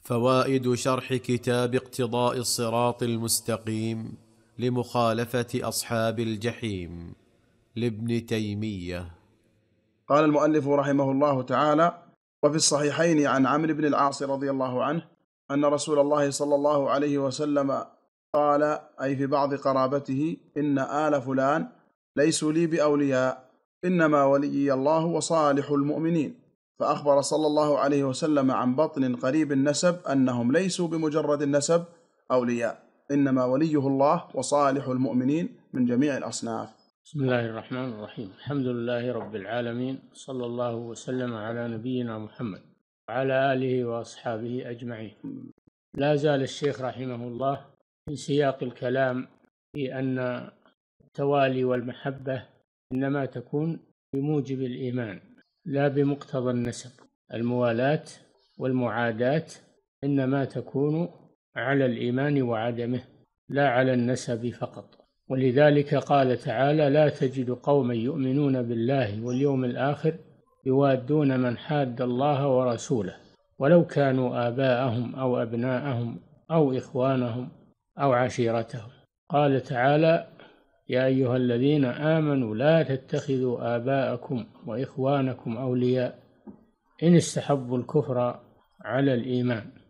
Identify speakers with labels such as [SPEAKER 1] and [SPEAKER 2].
[SPEAKER 1] فوائد شرح كتاب اقتضاء الصراط المستقيم لمخالفة أصحاب الجحيم لابن تيمية.
[SPEAKER 2] قال المؤلف رحمه الله تعالى: وفي الصحيحين عن عمرو بن العاص رضي الله عنه أن رسول الله صلى الله عليه وسلم قال، أي في بعض قرابته: إن آل فلان ليسوا لي بأولياء، إنما وليي الله وصالح المؤمنين. فأخبر صلى الله عليه وسلم عن بطن قريب النسب أنهم ليسوا بمجرد النسب أولياء، إنما وليه الله وصالح المؤمنين من جميع الأصناف.
[SPEAKER 3] بسم الله الرحمن الرحيم. الحمد لله رب العالمين، صلى الله وسلم على نبينا محمد وعلى آله وأصحابه أجمعين. لا زال الشيخ رحمه الله في سياق الكلام في أن التوالي والمحبة إنما تكون بموجب الإيمان لا بمقتضى النسب. الموالاة والمعاداة إنما تكون على الإيمان وعدمه لا على النسب فقط. ولذلك قال تعالى: لا تجد قوما يؤمنون بالله واليوم الآخر يوادون من حاد الله ورسوله ولو كانوا آباءهم أو أبناءهم أو إخوانهم أو عشيرتهم. قال تعالى: يا أيها الذين آمنوا لا تتخذوا آباءكم وإخوانكم أولياء إن استحبوا الكفر على الإيمان.